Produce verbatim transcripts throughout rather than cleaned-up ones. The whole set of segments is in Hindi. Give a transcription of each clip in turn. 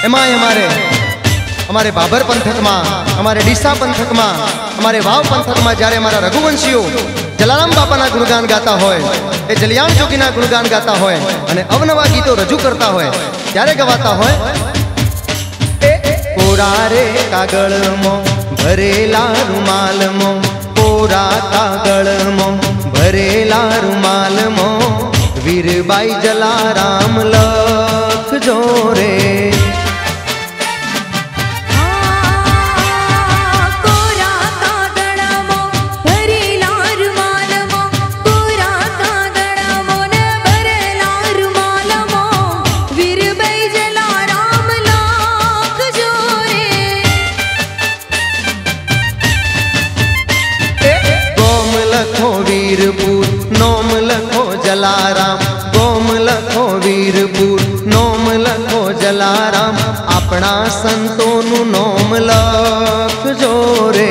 एमाय हमारे हमारे बाबर पंथक में हमारे डीसा पंथक में हमारे वाव पंथक में जारे हमारा रघुवंशीओ जलाराम बापा गुणगान गाता होय ए जलियाण जोगीना गुणगान गाता होय अने अवनवा गीतो रजू करता होय त्यारे गवाता होय कोरा रे कागळ मो भरेला रुमाल मो कोरा कागळ मो भरेला रुमाल मो वीरबाई जलाराम लख जोरे नोम लखो जलाराम गोम लखो वीरपुर नोम लखो जलाराम अपना संतों नु नोम लख जोरे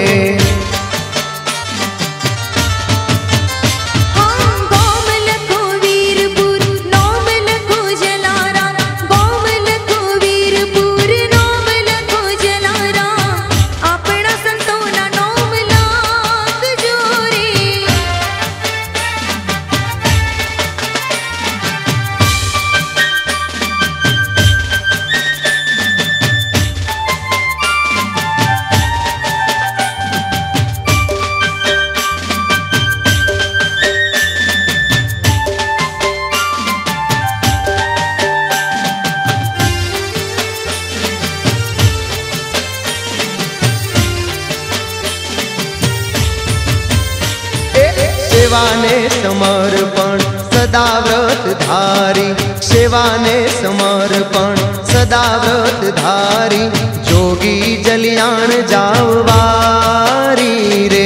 सेवा ने समर्पण सदा व्रत धारी सेवा ने समर्पण सदा व्रत धारी जोगी जलियाण जाववारी रे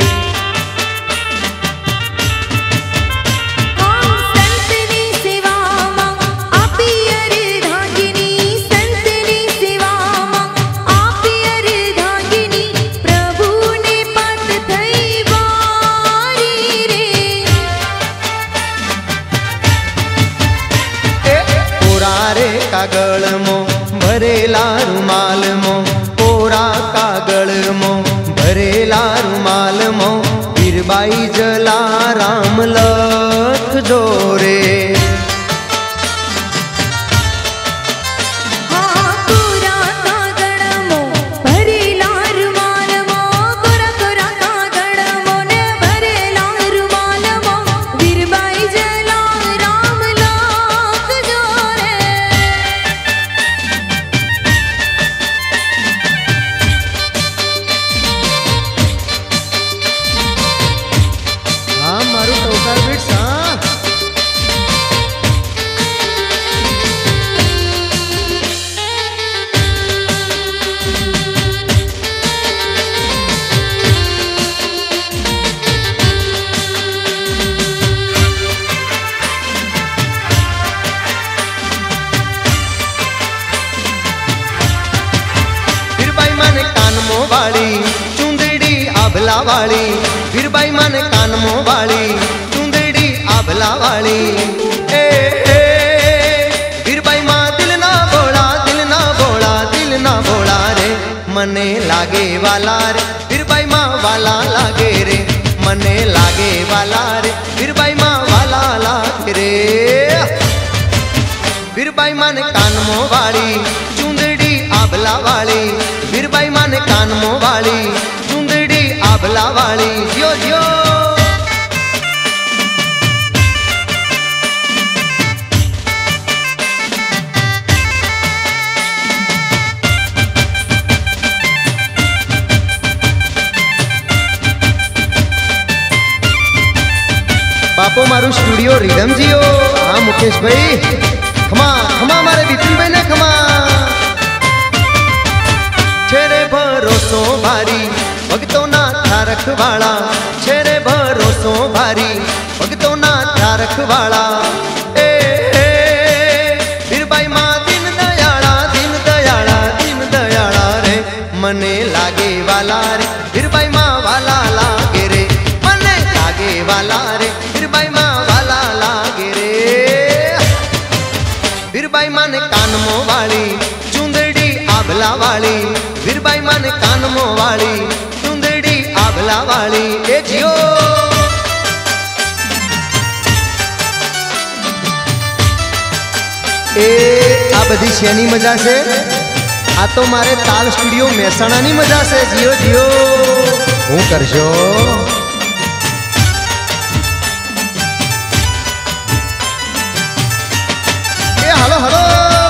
कागळ मो भरेला रुमाल मो कोरा कागळ मो भरेला रुमाल मो वीरबाई जलाराम लख जोरे चुंदड़ी आभला वाली वीरबाई माने कानमो वाली चुंदड़ी आभला वाली ए, ए वीरबाई मां दिल ना बोला दिल ना बोला दिल ना बोला रे मने लागे वाला रे वीरबाई मां वाला लागे रे मने लागे वाला रे वीरबाई मां वाला लागे रे वीरबाई माने कानमो वाली चुंदड़ी आभला वाली वीरबाई माने कानमो वाली चुंदड़ी आभला वाली जियो जियो बापो मारू स्टूडियो रिदम जियो हाँ मुकेश भाई खमा खमा मारे बिपिन भाई ने खमा छेरे भरोसो भारी भगतो ना था रखवाड़ा छेरे भरोसो भारी भगतो ना था रखवाड़ा ए, ए वीरबाई मां दिन दयाड़ा दिन दयाड़ा दिन दयाड़ा रे मने लागे वाला रे वीरबाई मां वाला लागे रे मने लागे वाला रे वीरबाई मां वाला लागे रे वीरबाई माने कानमो वाली चुंदड़ी आबला वाली वीरबाई मन कानमो वाली चुंदड़ी आबला वाली ए जियो ए आ बधी शेनी मजा से आ तो मारे ताल स्टूडियो मेहसाणा नी मजा से जियो जियो हूँ करशो ए हेलो हेलो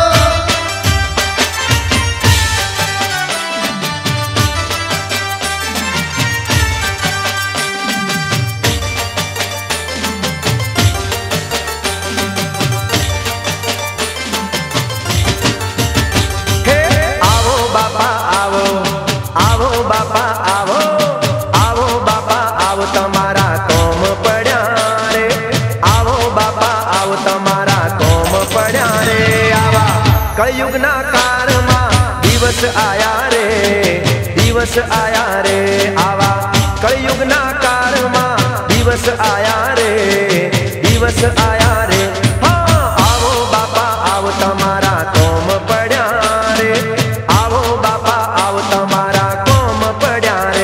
कलयुग ना कार में दिवस आया रे दिवस आया रे आवा कलयुग ना कार में दिवस आया रे दिवस आया रे हाँ आवो बापा आओ तमारा कोम पड़ा रे आवो बापा आओ तमारा कोम पड़ा रे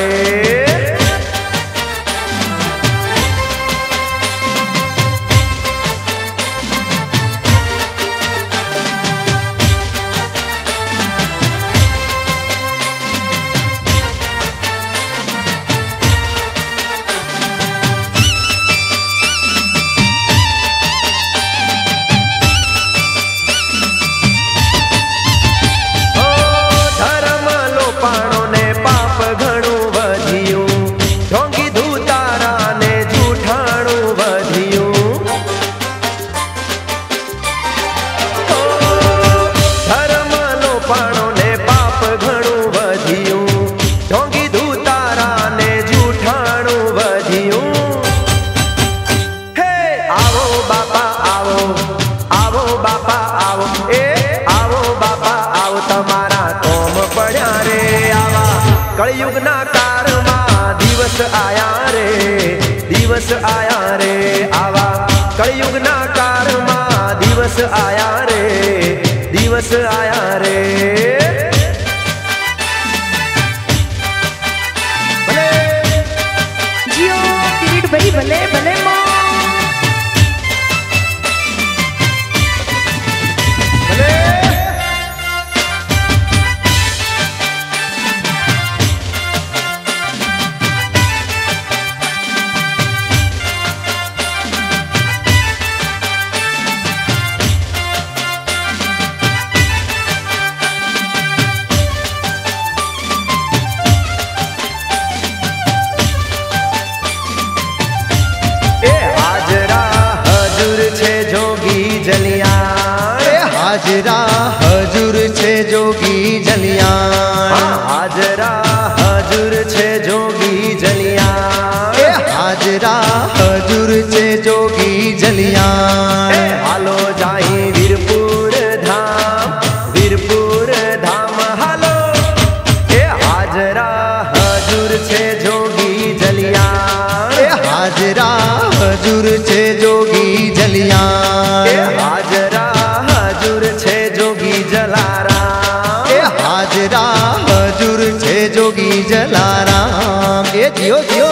कलयुग ना कार में दिवस आया रे दिवस आया रे आवा कलयुग ना कार में दिवस आया रे दिवस आया रे भले जियो किरीट भाई भले भले मां भले हाजरा हजूर छे जोगी जलियान हाजरा हजूर छे जोगी जलियान हाजरा हजूर छे जोगी जलियान हालो जाही वीरपुर धाम वीरपुर धाम हालो ए हाजरा हजूर छे जोगी जलियान हाजरा हजूर छे जोगी जलियान हाजरा छे जोगी जलाराम ए हाजरा हजूर छे जोगी जलाराम ए जियो जियो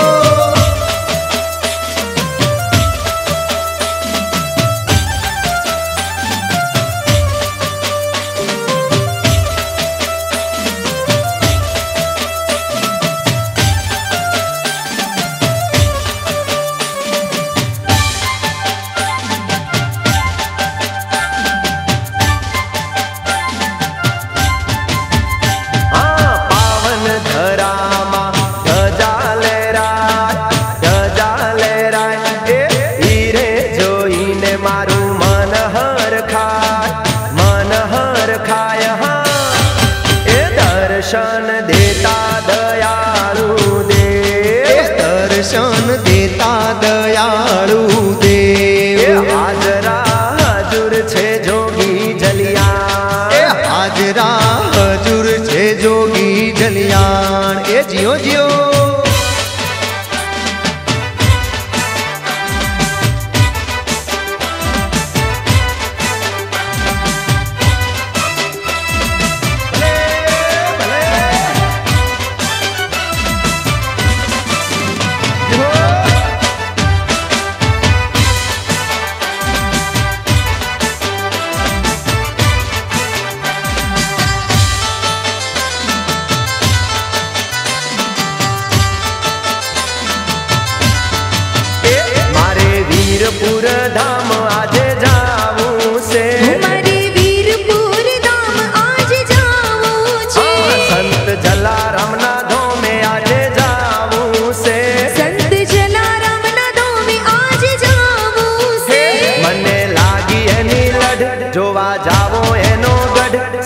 दर्शन देता दयालु देव दर्शन देता दयालु देव हाजरा हजूर छे जोगी जलियान हाजरा हजूर छे जोगी जलियान ए जियो जियो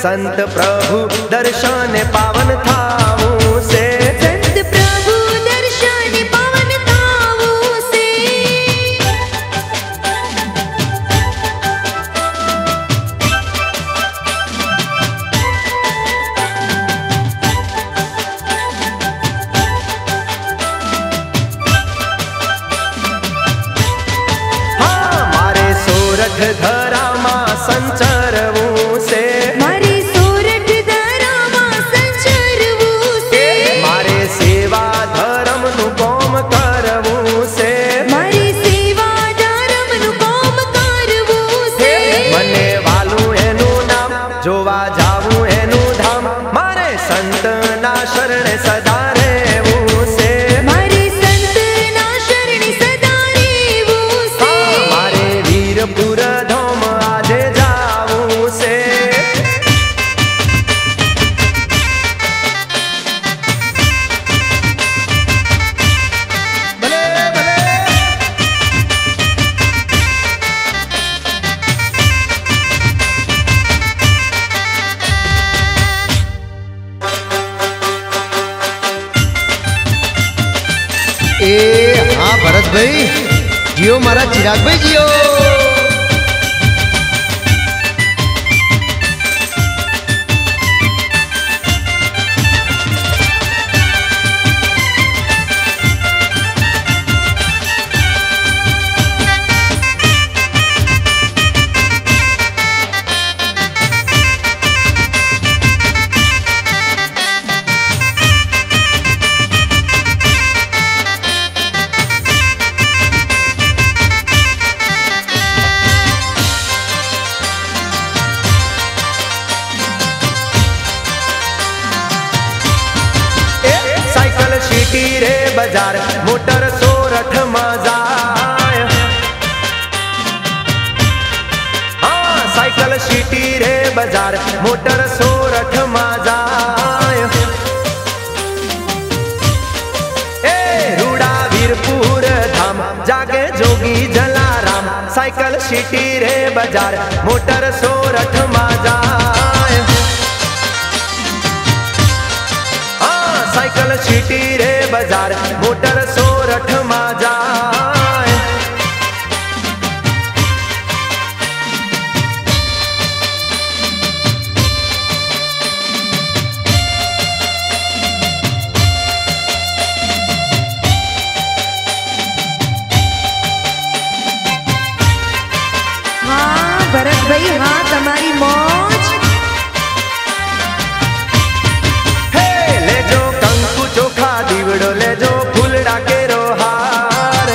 संत प्रभु दर्शन पावन थाऊ से, संत प्रभु दर्शन पावन थाऊ से। हाँ मारे सोरठ धरा मां संचरવું से, मारे सोरठ धराમાં સંચરવું છે, मारे सेवा धर्म नु कोम करવું से, મારી સેવા ધર્મનું કામ કરવું છે। મને વાલું એનું નામ જોવા જાવું એનું ધામ, મારે સંતના શરણે સદા રહેવું છે, મારે સંતના શરણે સદા રહેવું છે। મારે વીરપુર ધામ આજે જાવું છે। ભલે ભલે ए हाँ भरत भाई जियो मारा चिराग भाई जियो। साइकिल सीटी रे बाजार मोटर सोरठ में जाय, हाँ साइकिल सीटी रे बाजार मोटर सोरठ में जाय। ए रूड़ा वीरपुर धाम जागे जोगी जलाराम, साइकिल सीटी रे बाजार मोटर सोरठ में जाय। साइकिल सीटी रे बाजार मोटर सोरठ में जाए। હા ભરતભાઈ હા તમારી મોજ। हे लेजो कंकु चोखा दीवड़ो लेजो फूलड़ा केरो हार,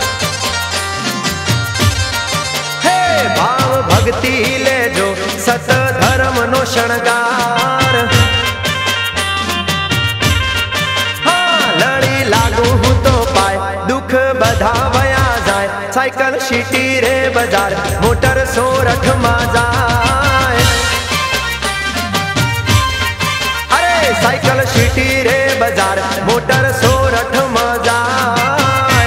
हे भाव भक्ति लेजो सत धर्म नो शणगार। हाँ लड़ी लागू हूँ तो पाए दुख बधा वया जाए, साइकिल सीटी रे बाजार मोटर सोरठ में जाए। अरे साइकिल सीटी रे बाजार मोटर सोरठ में जाए।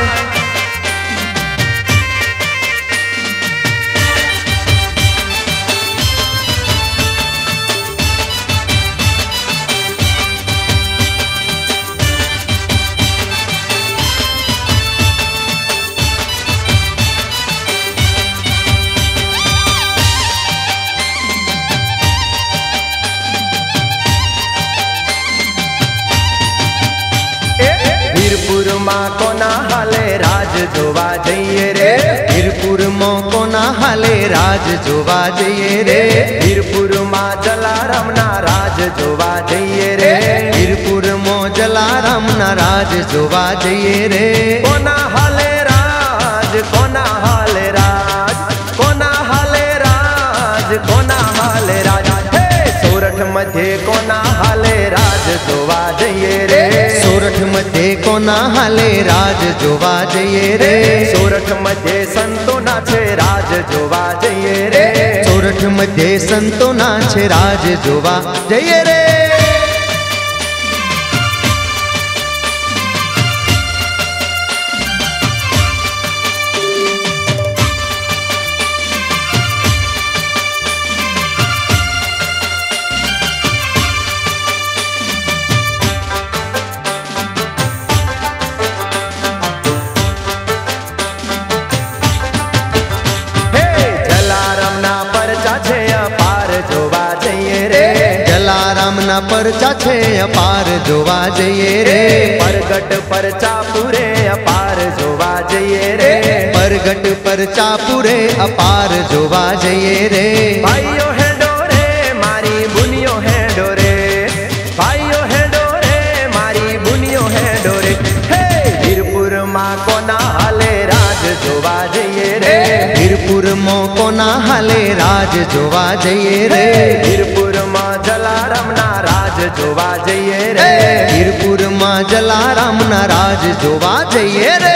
વીરપુર માં કોના હાલે રાજ જોવા જઈએ રે, વીરપુર માં કોના હાલે રાજ જોવા જઈએ રે, વીરપુર માં જલારામ ના રાજ જોવા જઈએ રે, વીરપુર માં જલારામ ના રાજ જોવા જઈએ રે। કોના હાલે રાજ કોના હાલે રાજ કોના હાલે રાજ કોના હાલે રાજ, હે સોરઠ મધ્યે કોના હાલે રાજ જોવા જઈએ રે, સોરઠ મધ્યે કોના હાલે રાજ જોવા જઈએ રે, સોરઠ મધ્યે સંતોના છે રાજ જોવા જઈએ રે, સોરઠ મધ્યે સંતોના છે રાજ જોવા જઈએ રે। ના પરચા છે અપાર જોવા જઈએ રે પરગટ પરચા પૂરે અપાર જોવા જઈએ રે પરગટ પરચા પૂરે અપાર જોવા જઈએ રે ભાઈઓ હે ડોરે મારી બુનિયો હે ડોરે ભાઈઓ હે ડોરે મારી બુનિયો હે ડોરે હે વીરપુર માં કોના હાલે રાજ જોવા જઈએ રે વીરપુર માં કોના હાલે રાજ જોવા જઈએ રે વીરપુર માં જલારામ ના રાજ જોવા જઈએ રે વીરપુર માં જલારામ ના રાજ જોવા જઈએ રે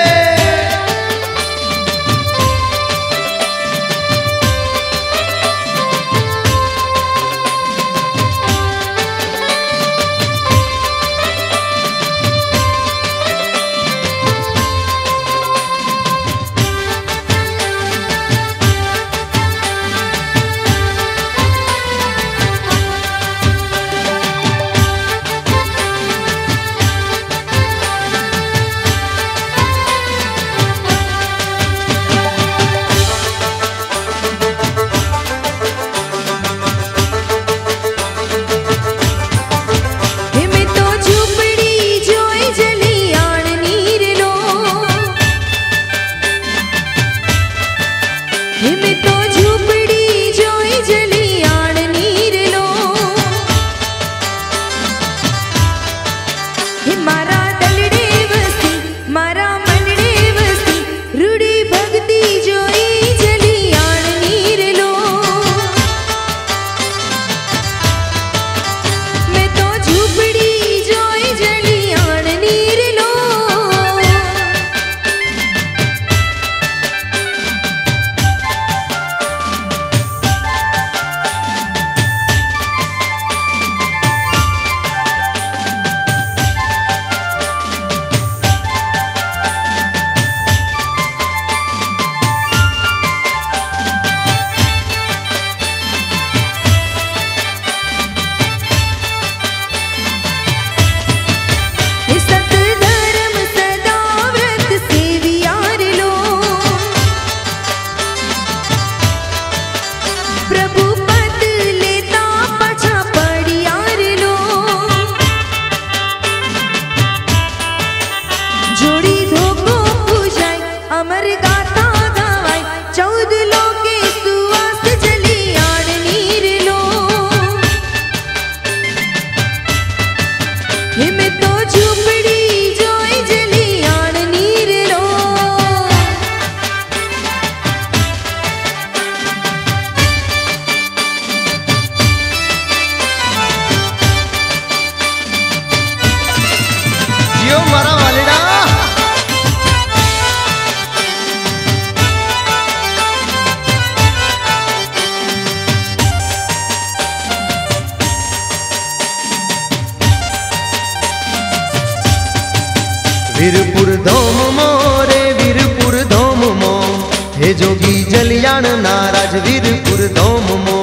વીરપુર ધોમ મો રે વીરપુર ધોમ મો હે જોગી જલિયાણ ના રાજ વીરપુર ધોમ મો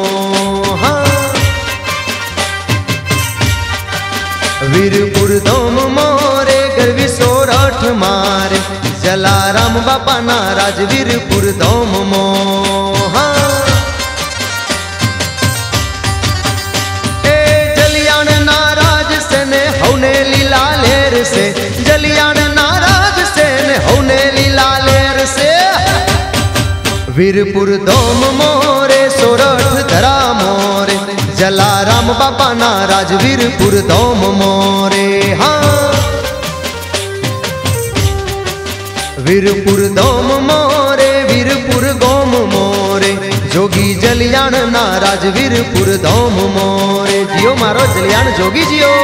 હા વીરપુર ધોમ મો રે ગરવી સોરઠ મારે જલારામ બાપા ના રાજ વીરપુર ધોમ મો હા એ જલિયાણ ના રાજ સે ને હવને લીલા લેર સે જલિયાણ વીરપુર ધોમ મોરે સોરઠ ધરા મોરે જલારામ બાપા ના રાજ વીરપુર ધોમ મોરે હા વીરપુર ધોમ મોરે વીરપુર ગોમ મોરે જોગી જલિયાણ ના રાજ વીરપુર ધોમ મોરે જીઓ મારો જલિયાણ જોગી જીઓ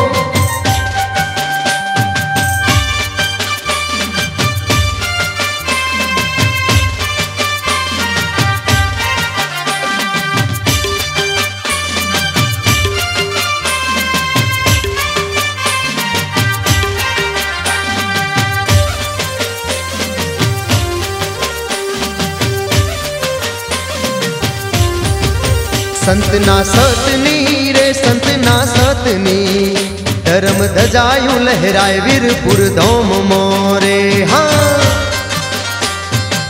संतना सतनी रे संतना सतनी धर्म धजायु लहराए वीरपुर धोम मोरे हाँ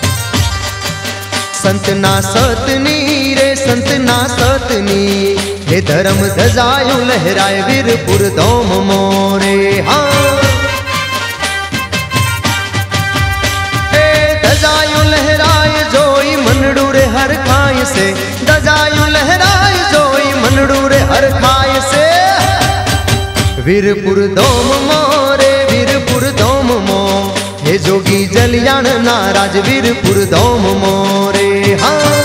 संतना सतनी रे संतना सतनी हे धर्म धजायूं लहराए वीरपुर धोम मोरे। हाँ हे धजायूं लहराए जोई मनड़ू रे हर खाई से, धजायूं लहराए जोई मनड़ू रे हर खाई से। वीरपुर धोम मोरे वीरपुर धोम मो, हे जोगी जलियाण नाराज वीरपुर धोम मोरे। हाँ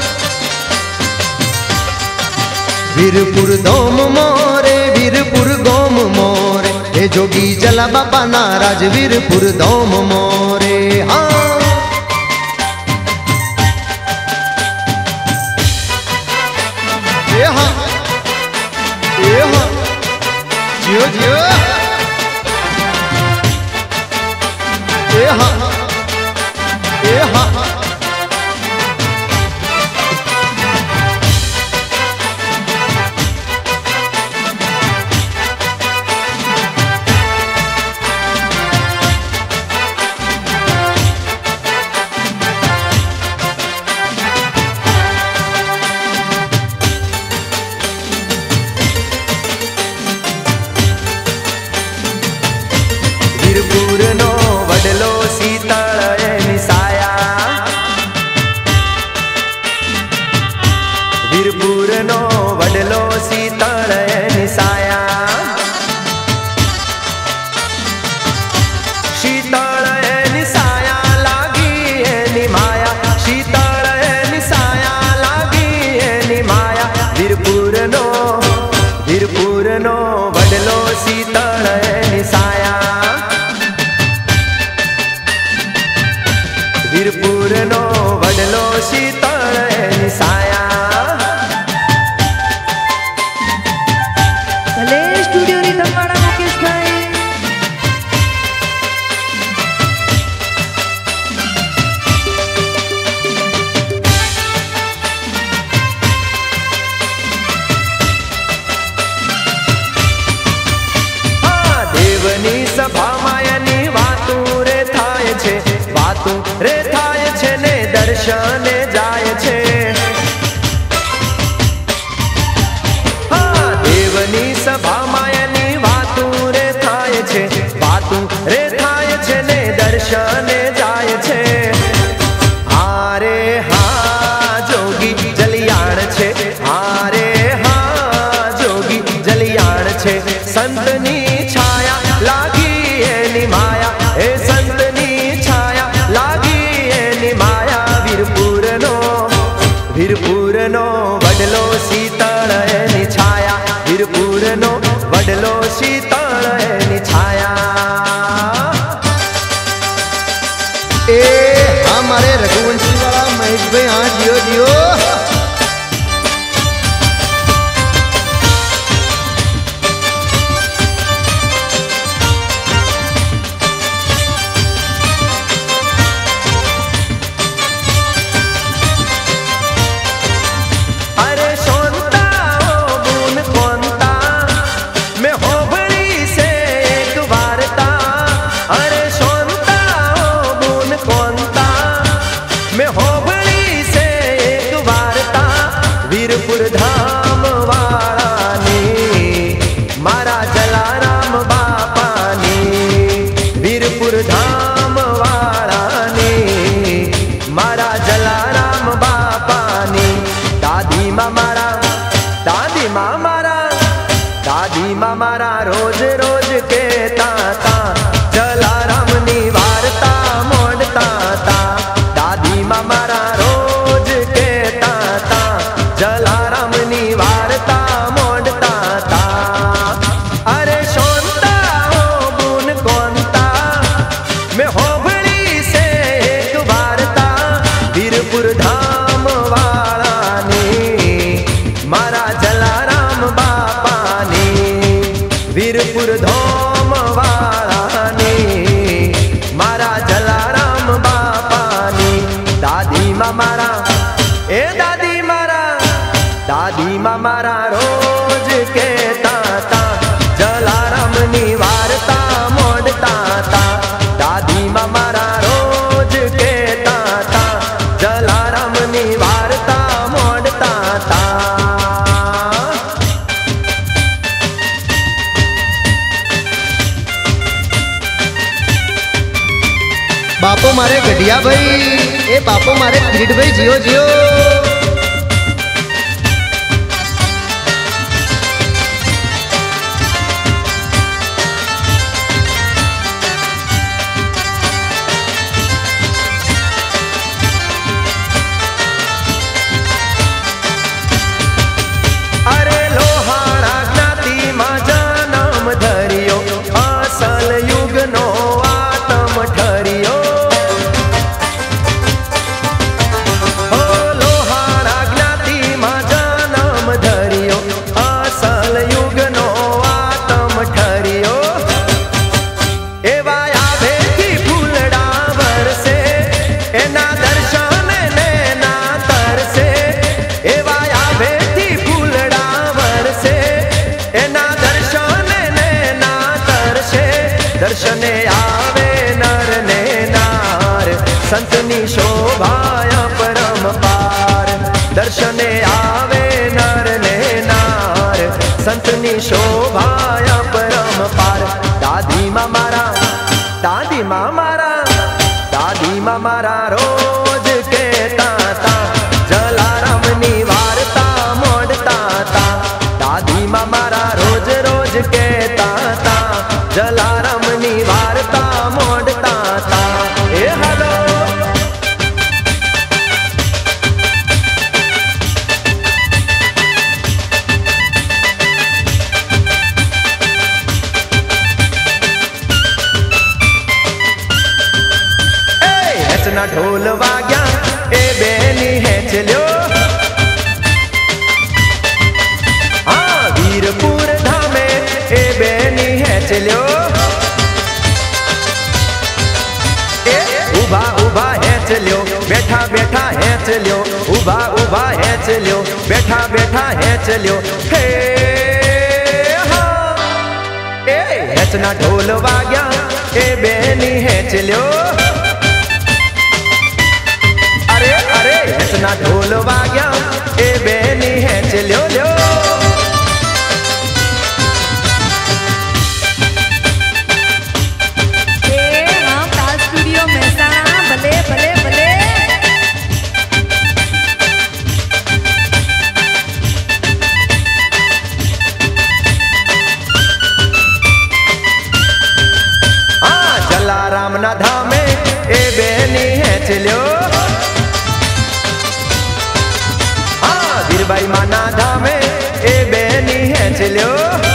वीरपुर धोम मोरे वीरपुर गोम मोरे, हे जोगी जला बाबा नाराज वीरपुर धोम मोरे। हाँ ए हाँ ए हाँ जियो जियो ए हाँ ए हाँ વીરપુર નો વડલો શીતળ એની સાયા, વીરપુર નો વડલો શીતળ એની સાયા, શીતળ એની સાયા લાગી એની માયા, શીતળ એની સાયા લાગી એની માયા। વીરપુર નો વીરપુર નો વડલો શીતળ એની સાયા, વીરપુર નો વડલો શીતળ એની સાયા। ભલે સ્ટુડિયો ની તમારા મુકેશભાઈ। હા દેવની સભામાં એની વાતું રે થાય છે, વાતું રે થાય છે ને દર્શને જાય છે। હા દેવની સભામાં એની વાતું રે થાય છે, વાતું રે થાય છે ને દર્શને જાય છે। હારે હા જોગી જલિયાણ છે, હારે હા જોગી જલિયાણ છે। સંતની છાયા લાગી એની માયા, એ સંતની છાયા લાગી એની માયા। વીરપુર નો વીરપુર નો વડલો શીતળ એની છાયા, વીરપુર નો વડલો શીતળ એની છાયા। ए हमारे रघुवंशी वाला महेश भाई। हाँ जियो जियो अरे सोनता ओ बून कोनता मैं होबड़ी से एक वार्ता। अरे सोनता ओ बून कोनता मैं होबड़ी से एक बापो मारे गढ़िया भाई, ए बापो मारे किरीट भाई, जियो जियो। अरे लोहाड़ा ज्ञाति मां जन्म धरियो, असल युग नो आत्म ठरियो। ओ लोहाड़ा ज्ञाति मां जन्म धरियो, असल युग नो आत्म ठरियो। एवा आवे की फूलड़ा वरसे, एना दर्शन ने ना तरसे। एवा आवे की फूलड़ा वरसे, एना दर्शन ने ना तरसे। दर्शने आवे नर ने नार, संतनी शोभाया परम पार। दर्शने आवे नर ने नार, संतनी शोभाया परम पार। दादी माँ मारा, दादी माँ मारा, दादी माँ मारा रोज कहता था, जलाराम नी वार्ता मोड़ता था। दादी माँ मारा रोज रोज कहता था, जलाराम नी वार्ता मोड़ता था। ए हेलो ना ढोल वाग्या, ए बेनी है चलो। हाँ वीरपुर धामे, ए बेनी है चलो। ए उभा उभा है चलो, बैठा बैठा है चलो। उभा उभा है चलो, बैठा बैठा है चलो। हे हाँ ए हचना ढोल वाग्या, ए बेनी है चलो। अरे अरे हंसना ढोल वाग्या, ए बेनी है चलो लो। ए हाँ ताज स्टूडियो महसाणा, भले भले भले। हाँ जलाराम ना धामे, ए बेनी है चलो। भाई माना धामे, ए बेनी है चलो।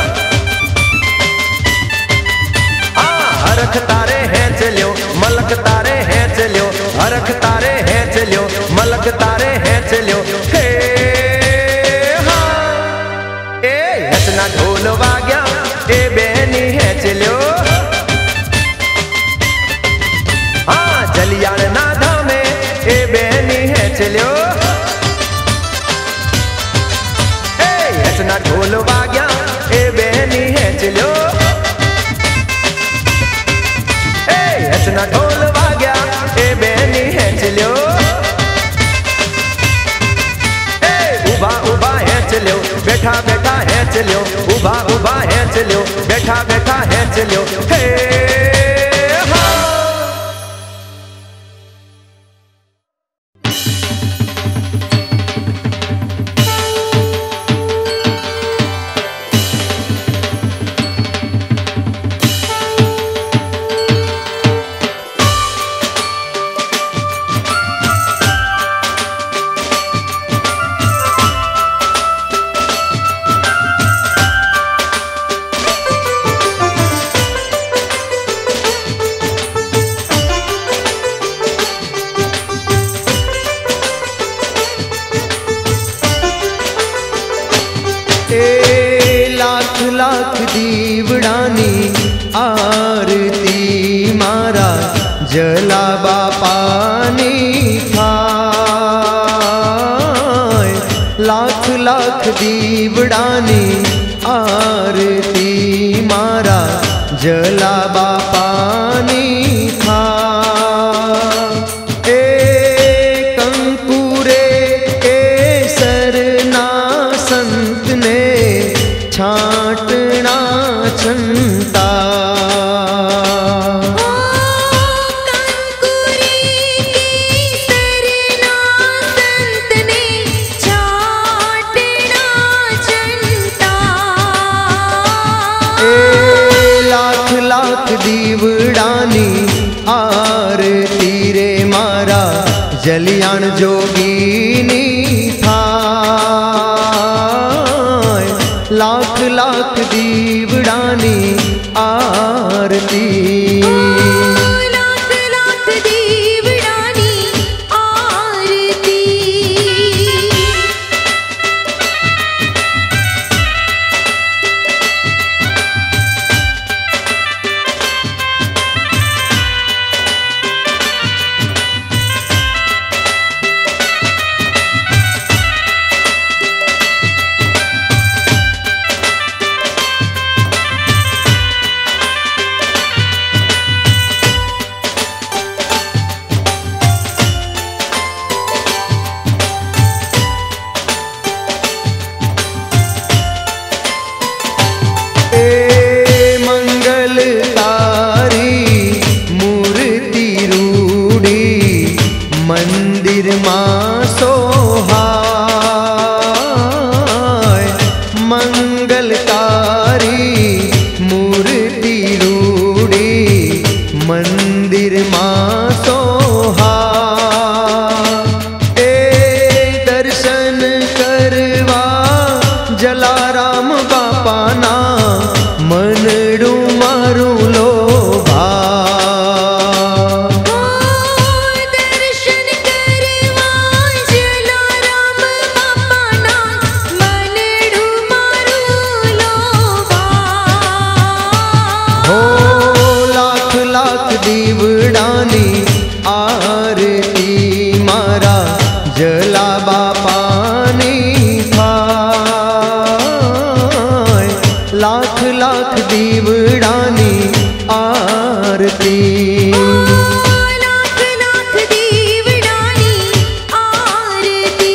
आ हरख तारे हैं चलो, मलक तारे हैं चलो। हरख तारे हैं चलो, मलक तारे हैं चलो। हे हाँ ए हंसना ढोल वाग्या, ए बेनी है चलो। हाँ जलियान ना धामे, ए बेनी है चलो। हंसना ढोल वाग्या, ए बेनी है चलो। ए हंसना ढोल वाग्या, ए बेनी है चलो। ए उभा उभा है चलो, बैठा बैठा है चलो। उभा उभा है चलो, बैठा बैठा है चलो। हे हाँ लाख दीवड़ानी आरती मारा, जला बापानी खाए। लाख लाख दीवड़ानी आरती मारा, जला बापानी खाए। ए कंकुरे केसर ना संत ने छाटना छंता। ओ कंकुरे जलियाण जोगीनी थाय लाख लाख दीवड़ानी आरती लाख लाख दीवड़ानी आरती। मंदिर मां सोहाय मंगलकारी मूर्ति रूड़ी मंदिर मां सोहाय ए दर्शन करवा जलाराम बापा ना मनडू मारू लोभा दीवड़ानी आरती मारा जला बापानी थाय लाख लाख दीवड़ानी आरती लाख लाख दीवड़ानी आरती।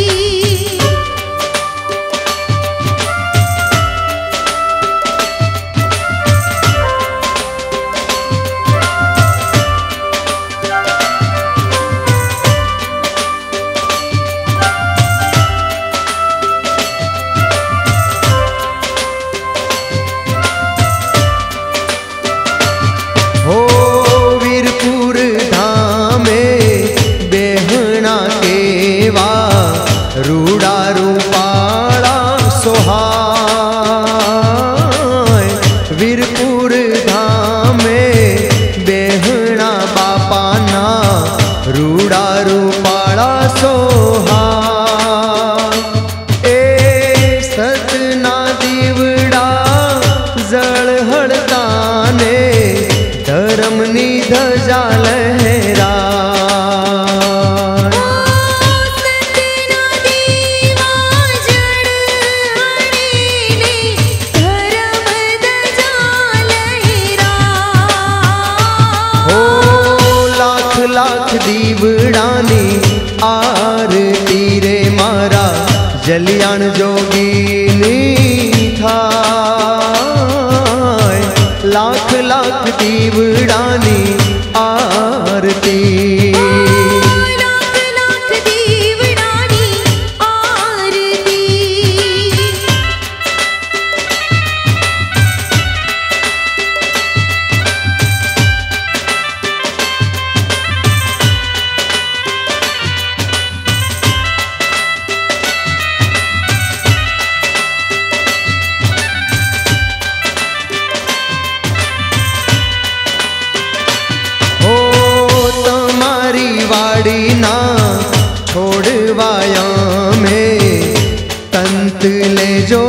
हो वीरपुर धामे बेहना केवा रूड़ा रूपाला सोहाय वीरपुर धामे बेहना बापाना रूड़ा रूपाला सोहाय ए सतना दीवड़ा जळहळताने धर्मनी धजा लहरा सतना दीवा जळहळीने धर्म धजा लहरा। हो लाख लाख दीवड़ानी आरती रे मारा जलियाण जोगीनी थाय लाख लाख दीवड़ानी आरती लाख लाख दीवड़ानी आरती। वाड़ी ना छोड़वाया में तंत ले जो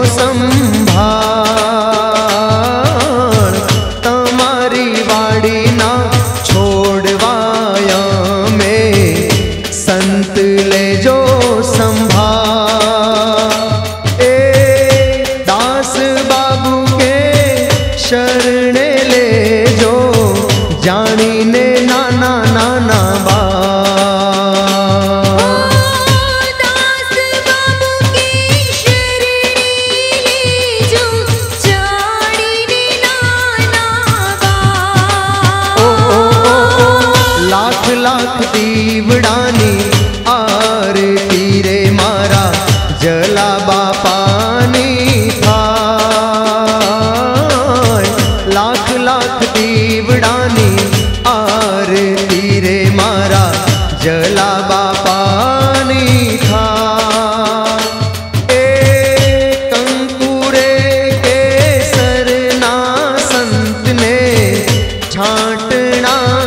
संभाल तमारी वाड़ी ना छोड़वाया में संत ले जो संभाल ए दास बाबू के शरणे ले जो जानी ने नाना नाना बा दास बाबू की शरणी ले जो जानी ने नाना बा। ओ ओ ओ ओ लाख लाख दीवड़ानी आरती रे मारा जला बापानी थाय लाख लाख दीवड़ानी आरती रे मारा जला बा घुटना